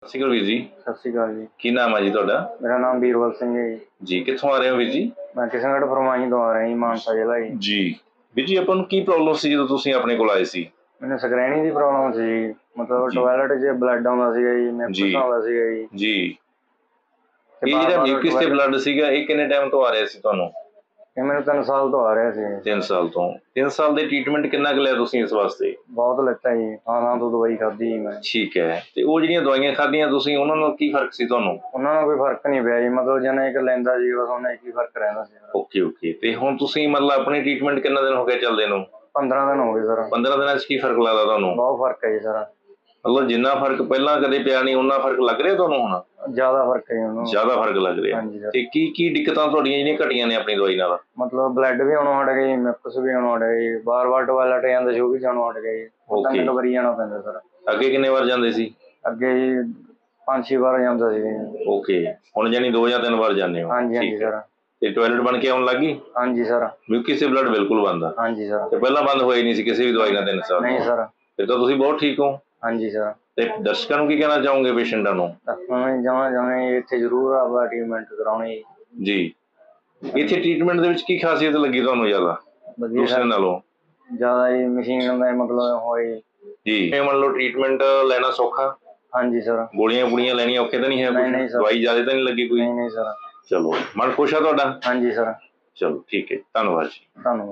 ਸਤਿ ਸ਼੍ਰੀ ਅਕਾਲ ਵੀਰ ਜੀ। ਸਤਿ ਸ਼੍ਰੀ ਅਕਾਲ ਜੀ। ਕੀ ਨਾਮ ਹੈ ਜੀ ਤੁਹਾਡਾ? ਮੇਰਾ ਨਾਮ ਵੀਰਵਲ ਸਿੰਘ ਹੈ ਜੀ। ਜੀ ਕਿੱਥੋਂ ਆ ਰਹੇ ਹੋ ਵੀਰ ਜੀ? ਮੈਂ ਕਿਸ਼ਨਗੜ੍ਹ ਫਰਮਾਹੀ ਤੋਂ ਆ ਰਿਹਾ ਜੀ, ਮਾਨਸਾ ਜ਼ਿਲ੍ਹਾ ਜੀ। ਜੀ ਵੀਰ ਜੀ, ਆਪਾਂ ਨੂੰ ਕੀ ਪ੍ਰੋਬਲਮ ਸੀ ਜਦੋਂ ਤੁਸੀਂ ਆਪਣੇ ਕੋਲ ਆਏ ਸੀ? ਮੈਨੂੰ ਸਕਰੈਣੀ ਦੀ ਪ੍ਰੋਬਲਮ ਸੀ ਜੀ, ਮਤਲਬ ਜੀ। ਟੋਇਲਟ 'ਚ ਬਲੱਡ ਆਉਂਦਾ ਸੀਗਾ ਜੀ, ਮੈਂਪਸ ਆਉਂਦਾ ਸੀਗਾ ਜੀ। ਜੀ ਤੇ ਇਹ ਜਿਹੜਾ ਬਾਰ-ਬਾਰ ਮਿਊਕਸ ਤੇ ਬਲੱਡ ਸੀਗਾ, ਇਹ ਕਿੰਨੇ ਟਾਈਮ ਤੋਂ ਆ ਰਿਹਾ ਸੀ ਤੁਹਾਨੂੰ? ਇਹ ਮੈਨੂੰ 3 ਸਾਲ ਤੋਂ ਆ ਰਿਹਾ ਸੀ। 3 ਸਾਲ ਤੋਂ। 3 ਸਾਲ ਦੇ ਟ੍ਰੀਟਮੈਂਟ ਕਿੰਨਾ ਕੁ ਲਿਆ ਤੁਸੀਂ ਇਸ ਵਾਸਤੇ? ਬਹੁਤ ਲਿੱਤਾ ਜੀ, ਥਾਂ ਤੋਂ ਦਵਾਈ ਖਾਧੀ ਜੀ ਮੈਂ। ਠੀਕ ਹੈ, ਤੇ ਉਹ ਜਿਹੜੀਆਂ ਦਵਾਈਆਂ ਖਾਧੀਆਂ ਤੁਸੀਂ, ਉਹਨਾਂ ਨਾਲ ਕੀ ਫਰਕ ਸੀ ਤੁਹਾਨੂੰ? ਉਹਨਾਂ ਨਾਲ ਕੋਈ ਫਰਕ ਨਹੀਂ ਪਿਆ ਜੀ, ਮਤਲਬ ਜਿੰਨਾ ਇੱਕ ਲੈਂਦਾ ਸੀ ਬਸ ਉਹਨਾਂ ਇੱਕ ਹੀ ਫਰਕ ਰਹਿੰਦਾ ਸੀ। ਓਕੇ। ਤੇ ਹੁਣ ਤੁਸੀਂ ਮਤਲਬ ਆਪਣੀ ਟ੍ਰੀਟਮੈਂਟ ਕਿੰਨਾ ਦਿਨ ਹੋ ਗਿਆ ਚੱਲਦੇ ਨੂੰ? 15 ਦਿਨ ਹੋ ਗਏ ਸਰ। 15 ਦਿਨਾਂ 'ਚ ਕੀ ਫਰਕ ਲੱਗਦਾ ਤੁਹਾਨੂੰ? ਬਹੁਤ ਫਰਕ ਹੈ ਜੀ ਸਰ। ਮਤਲਬ ਜਿੰਨਾ ਫਰਕ ਪਹਿਲਾਂ ਕਦੇ ਪਿਆ ਨਹੀਂ, ਉਹਨਾਂ ਫਰਕ ਲੱਗ ਰਿਹਾ ਤੁਹਾਨੂੰ ਹੁਣ? ਜ਼ਿਆਦਾ ਫਰਕ ਹੈ ਜੀ ਉਹਨੂੰ। ਜ਼ਿਆਦਾ ਫਰਕ ਲੱਗ ਰਿਹਾ। ਹਾਂਜੀ ਸਰ। ਤੇ ਕੀ ਦਿੱਕਤਾਂ ਤੁਹਾਡੀਆਂ ਜਿਹੜੀਆਂ ਘਟੀਆਂ ਨੇ ਆਪਣੀ ਦਵਾਈ ਨਾਲ? ਮਤਲਬ ਬਲੱਡ ਵੀ ਆਉਣੋਂ ਹਟ ਗਿਆ ਜੀ, ਮੈਂਪਸ ਵੀ ਆਉਣੋਂ ਹਟ ਗਏ ਜੀ, ਬਾਰ-ਬਾਰ ਟੋਇਲਟ ਜਾਂਦਾ ਸੀ ਉਹ ਵੀ ਜਾਣੋਂ ਹਟ ਗਿਆ ਜੀ। 3 ਵਾਰੀ ਜਾਣਾ ਪੈਂਦਾ ਸਰ। ਅੱਗੇ ਕਿੰਨੇ ਵਾਰ ਜਾਂਦੇ ਸੀ? ਅੱਗੇ ਜੀ 5-6 ਵਾਰ ਜਾਂਦਾ ਸੀ ਜੀ। ਓਕੇ, ਹੁਣ ਜਾਨੀ 2 ਜਾਂ 3 ਵਾਰ ਜਾਂਦੇ ਹੋ? ਹਾਂਜੀ ਸਰ। ਤੇ ਟੋਇਲਟ ਬਣ ਕੇ ਆਉਣ ਲੱਗੀ? ਹਾਂਜੀ ਸਰ। ਮਿਊਕਸ ਤੇ ਬਲੱਡ ਬਿਲਕੁਲ ਬੰਦ ਆ? ਹਾਂਜੀ ਸਰ। ਤੇ ਪਹਿਲਾਂ ਬੰਦ ਹੋਇਆ ਹੀ ਨਹੀਂ ਸੀ ਕਿਸੇ ਵੀ ਦਵਾਈ ਨਾਲ 3 ਸਾਲ? ਨਹੀਂ ਸਰ। ਫਿਰ ਤਾਂ ਤੁਸੀਂ ਬਹੁਤ ਠੀਕ ਹੋ। ਹਾਂਜੀ ਸਰ। ਤੇ ਦਰਸ਼ਕਾਂ ਨੂੰ ਕੀ ਕਹਿਣਾ ਚਾਹੋਗੇ, ਪੇਸ਼ੈਂਟਾਂ ਨੂੰ? ਜਮਾਂ ਇੱਥੇ ਜ਼ਰੂਰ ਆਪਦਾ ਟ੍ਰੀਟਮੈਂਟ ਕਰਾਉਣੀ ਜੀ। ਇੱਥੇ ਟ੍ਰੀਟਮੈਂਟ ਦੇ ਵਿੱਚ ਕੀ ਖਾਸੀਅਤ ਲੱਗੀ ਤੁਹਾਨੂੰ ਜ਼ਿਆਦਾ ਦੂਸਰੇ ਨਾਲੋਂ? ਜ਼ਿਆਦਾ ਜੀ ਮਸ਼ੀਨ ਦਾ ਮਤਲਬ ਹੋਏ ਜੀ। ਮੰਨ ਲਓ ਟ੍ਰੀਟਮੈਂਟ ਲੈਣਾ ਸੌਖਾ? ਹਾਂਜੀ ਸਰ। ਗੋਲੀਆਂ ਲੈਣੀਆਂ ਔਖੇ ਤਾਂ ਨਹੀਂ ਹੈ? ਨਹੀਂ ਸਰ। ਦਵਾਈ ਜ਼ਿਆਦਾ ਤਾਂ ਨਹੀਂ ਲੱਗੀ ਕੋਈ? ਨਹੀਂ ਸਰ। ਚਲੋ, ਮਨ ਖੁਸ਼ ਆ ਤੁਹਾਡਾ? ਹਾਂਜੀ ਸਰ। ਚਲੋ ਠੀਕ ਹੈ, ਧੰਨਵਾਦ ਜੀ। ਧੰਨਵਾਦ।